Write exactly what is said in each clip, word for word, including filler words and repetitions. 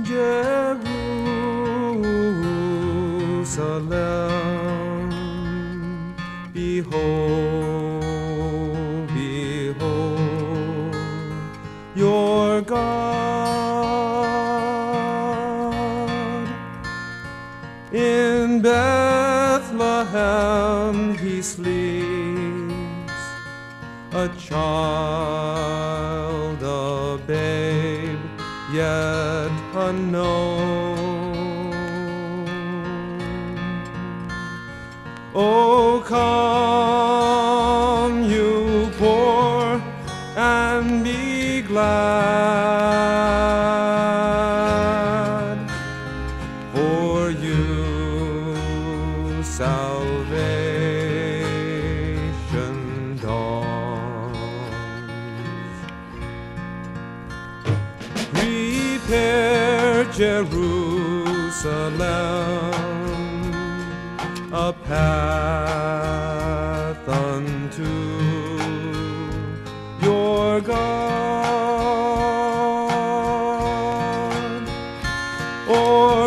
Jerusalem, behold, behold your God. In Bethlehem he sleeps, a child, a babe, yet unknown. Oh, come, you poor, and be glad, for you salvation dawns. Prepare Jerusalem a path unto your God. O'er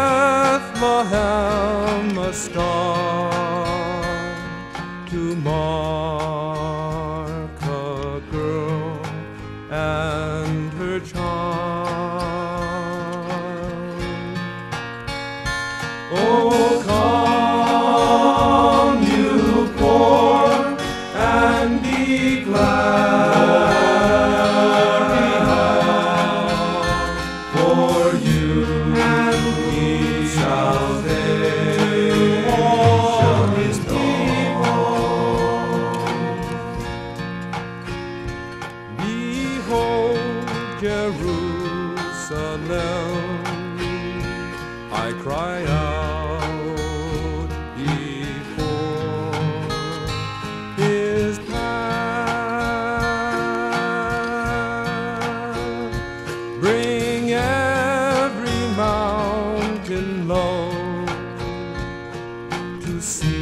Bethlehem a star to mark a girl and her child. Oh, come, you poor, and be glad, for you and we salvation is dawns. Behold Jerusalem, I cry out before his path. Bring every mountain low to see